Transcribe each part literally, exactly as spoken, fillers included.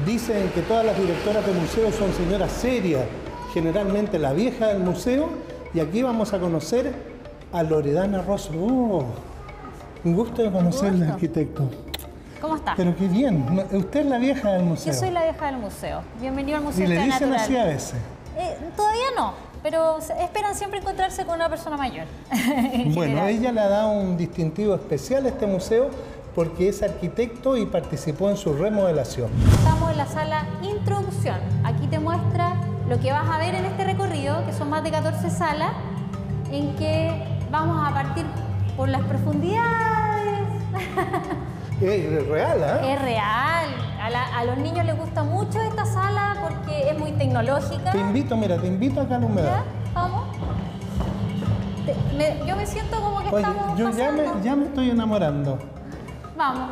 Dicen que todas las directoras de museos son señoras serias, generalmente la vieja del museo, y aquí vamos a conocer a Loredana Rosso. Oh, un gusto de conocerla, arquitecto. ¿Cómo está? Pero qué bien. Usted es la vieja del museo. Yo soy la vieja del museo. Bienvenido al Museo ¿Y le Historia dicen Natural. así a veces? Eh, todavía no, pero esperan siempre encontrarse con una persona mayor. Bueno, general. ella le ha dado un distintivo especial a este museo porque es arquitecto y participó en su remodelación. Estamos en la sala Introducción. Aquí te muestra lo que vas a ver en este recorrido, que son más de catorce salas, en que vamos a partir por las profundidades. Es real, ¿eh? Es real. A, la, a los niños les gusta mucho esta sala porque es muy tecnológica. Te invito, mira, te invito acá a la humedad. ¿Ya? Vamos. Te- me- yo me siento como que Oye, estamos yo ya pasando. me, ya me estoy enamorando. Vamos.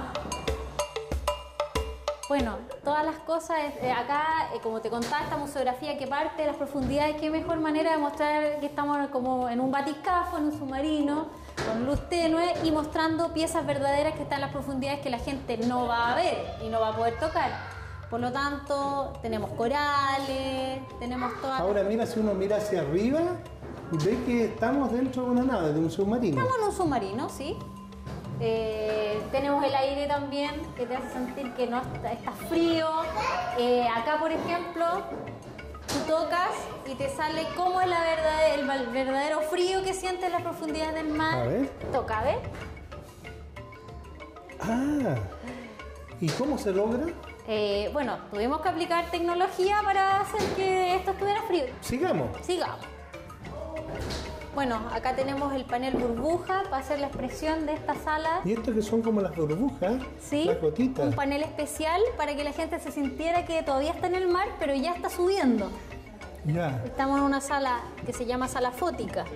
Bueno, todas las cosas, eh, acá, eh, como te contaba, esta museografía que parte de las profundidades, qué mejor manera de mostrar que estamos como en un batiscafo, en un submarino, con luz tenue y mostrando piezas verdaderas que están en las profundidades que la gente no va a ver y no va a poder tocar. Por lo tanto, tenemos corales, tenemos todas... Ahora mira, si uno mira hacia arriba, ve que estamos dentro de una nave, de un submarino. Estamos en un submarino, sí. Eh, tenemos el aire también que te hace sentir que no está, está frío. Eh, acá, por ejemplo, tú tocas y te sale cómo es la verdad, el val- verdadero frío que sientes en las profundidades del mar. A ver. Toca, ¿ves? Ah, ¿y cómo se logra? Eh, bueno, tuvimos que aplicar tecnología para hacer que esto estuviera frío. Sigamos. Sigamos. Bueno, acá tenemos el panel burbuja para hacer la expresión de esta sala. Y estos que son como las burbujas, Sí, las gotitas. un panel especial para que la gente se sintiera que todavía está en el mar, pero ya está subiendo. Ya. Estamos en una sala que se llama sala fótica.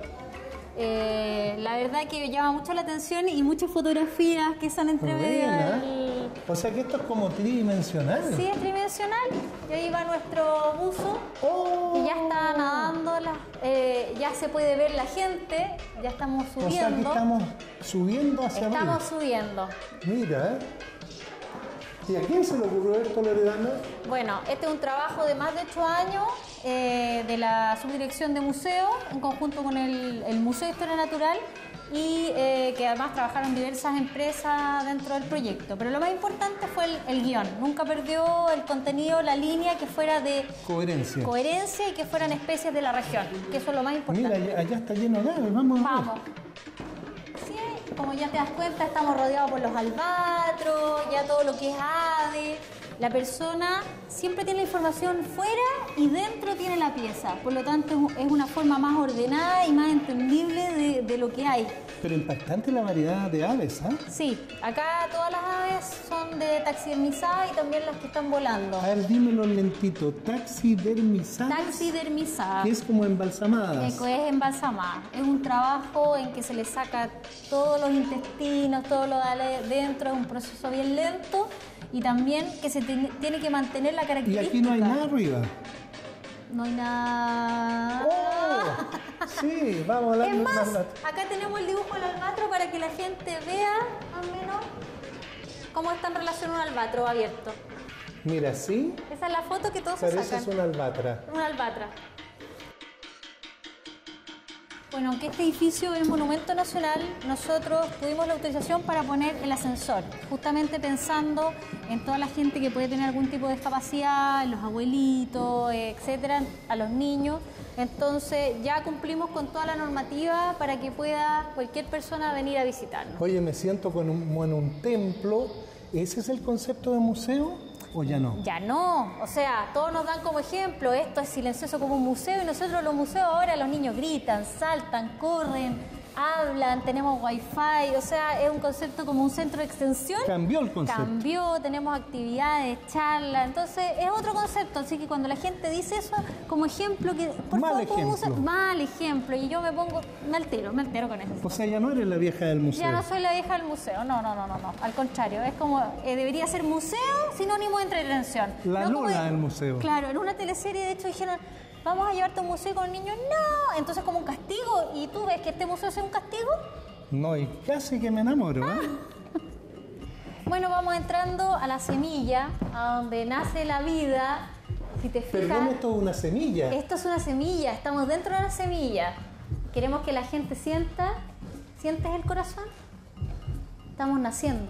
Eh, la verdad que llama mucho la atención y muchas fotografías que están entre medio Buena. del... O sea que esto es como tridimensional. Sí, es tridimensional. Y ahí va nuestro buzo, Oh. que ya está nadando, la- eh, ya se puede ver la gente, ya estamos O sea que subiendo. estamos subiendo hacia Estamos arriba. subiendo. Mira, ¿eh? ¿Y a quién se le ocurrió esto, Loredana? Bueno, este es un trabajo de más de ocho años eh, de la Subdirección de Museos, en conjunto con el, el Museo de Historia Natural, y eh, que además trabajaron diversas empresas dentro del proyecto. Pero lo más importante fue el, el guión. Nunca perdió el contenido, la línea, que fuera de Coherencia. coherencia y que fueran especies de la región, que eso es lo más importante. Mira, allá, allá está lleno de aves, vamos a ver. Vamos. Sí, como ya te das cuenta, estamos rodeados por los albatros, ya todo lo que es ave. La persona siempre tiene la información fuera y dentro tiene la pieza. Por lo tanto, es un- es una forma más ordenada y más entendible de, de lo que hay. Pero impactante la variedad de aves, ¿ah? Sí, acá todas las aves son de taxidermizadas y también las que están volando. A ver, dímelo lentito. Taxidermizadas. Taxidermizadas. Que es como embalsamadas. Eco es embalsamada. Es un trabajo en que se le saca todos los intestinos, todo lo de dentro, es un proceso bien lento y también que se tiene, tiene que mantener la Y característica. aquí no hay nada arriba. No hay nada. ¡Oh! Sí, vamos a hablar Es de más, una- acá tenemos el dibujo del albatro para que la gente vea más o menos cómo está en relación a un albatro abierto. Mira, sí, Esa es la foto que todos se pareces sacan. una albatra. Un albatra. Bueno, aunque este edificio es monumento nacional, nosotros tuvimos la autorización para poner el ascensor, justamente pensando en toda la gente que puede tener algún tipo de discapacidad, los abuelitos, eh, etcétera, a los niños. Entonces ya cumplimos con toda la normativa para que pueda cualquier persona venir a visitarnos. Oye, me siento como en un, como en un templo. ¿Ese es el concepto de museo o ya no? Ya no, o sea, todos nos dan como ejemplo, esto es silencioso como un museo y nosotros los museos ahora los niños gritan, saltan, corren, hablan, tenemos wifi, o sea, es un concepto como un centro de extensión. Cambió el concepto. Cambió, tenemos actividades, charlas, entonces es otro concepto, así que cuando la gente dice eso como ejemplo, que por Mal favor, como ejemplo. museo- mal ejemplo, y yo me pongo, me altero, me altero con eso. O sea, ya no eres la vieja del museo. Ya no soy la vieja del museo, no, no, no, no, no. Al contrario, es como, eh, debería ser museo sinónimo de entretención. La No como- Lola del museo. Claro, en una teleserie de hecho dijeron, vamos a llevarte a un museo con niños, no, entonces como un castigo, y tú ves que este museo es un castigo. No, y casi que me enamoro, ¿eh? Bueno, Bueno, vamos entrando a la semilla, a donde nace la vida. Si te fijas, Perdón, esto es una semilla. esto es una semilla, estamos dentro de la semilla. Queremos que la gente sienta, ¿sientes el corazón? Estamos naciendo.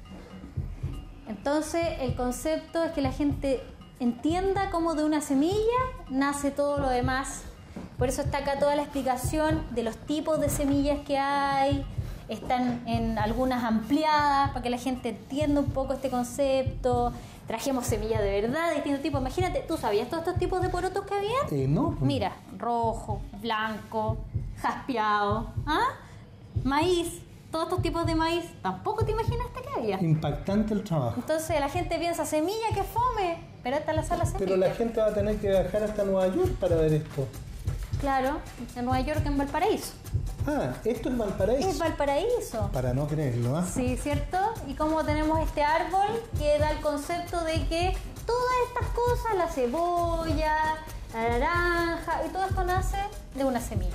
Entonces, el concepto es que la gente entienda cómo de una semilla nace todo lo demás. Por eso está acá toda la explicación de los tipos de semillas que hay. Están en algunas ampliadas para que la gente entienda un poco este concepto. Trajimos semillas de verdad, de distintos tipos. Imagínate, ¿tú sabías todos estos tipos de porotos que había? Eh, no. Mira, rojo, blanco, jaspeado, ¿ah? Maíz, todos estos tipos de maíz. Tampoco te imaginaste que había. Impactante el trabajo. Entonces la gente piensa, semilla, que fome. Pero esta la sala semilla. Pero la gente va a tener que viajar hasta Nueva York para ver esto. Claro, en Nueva York, en Valparaíso. Ah, esto es Valparaíso. Es Valparaíso. Para no creerlo, ¿ah? Sí, ¿cierto? Y como tenemos este árbol que da el concepto de que todas estas cosas, la cebolla, la naranja, y todo esto nace de una semilla.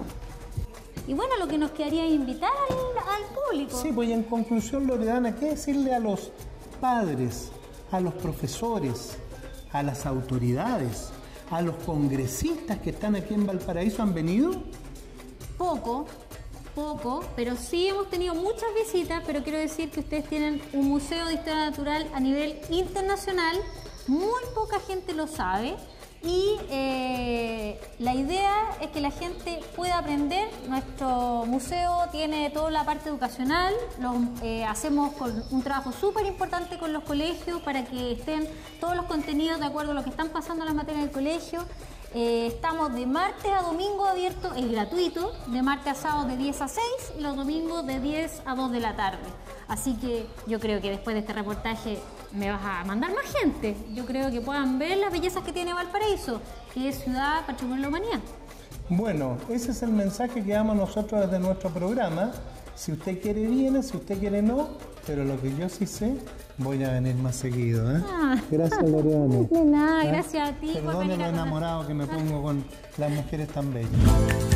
Y bueno, lo que nos quedaría es invitar al, al público. Sí, pues y en conclusión, Loredana, ¿qué decirle a los padres, a los profesores, a las autoridades, a los congresistas que están aquí en Valparaíso? ¿Han venido? Poco, poco, pero sí hemos tenido muchas visitas, pero quiero decir que ustedes tienen un museo de historia natural a nivel internacional, muy poca gente lo sabe y eh, la idea es que la gente pueda aprender. Nuestro museo tiene toda la parte educacional, lo, eh, hacemos con un trabajo súper importante con los colegios para que estén todos los contenidos de acuerdo a lo que están pasando en las materias del colegio. Eh, estamos de martes a domingo abierto, es gratuito, de martes a sábado de diez a seis y los domingos de diez a dos de la tarde. Así que yo creo que después de este reportaje me vas a mandar más gente. Yo creo que puedan ver las bellezas que tiene Valparaíso, que es ciudad patrimonio de la humanidad. Bueno, ese es el mensaje que damos nosotros desde nuestro programa. Si usted quiere, viene, si usted quiere, no. Pero lo que yo sí sé, voy a venir más seguido, ¿eh? Ah. Gracias, Loredana. De nada, ¿Eh? gracias a ti. Perdone por venir lo a enamorado que me pongo con las mujeres tan bellas.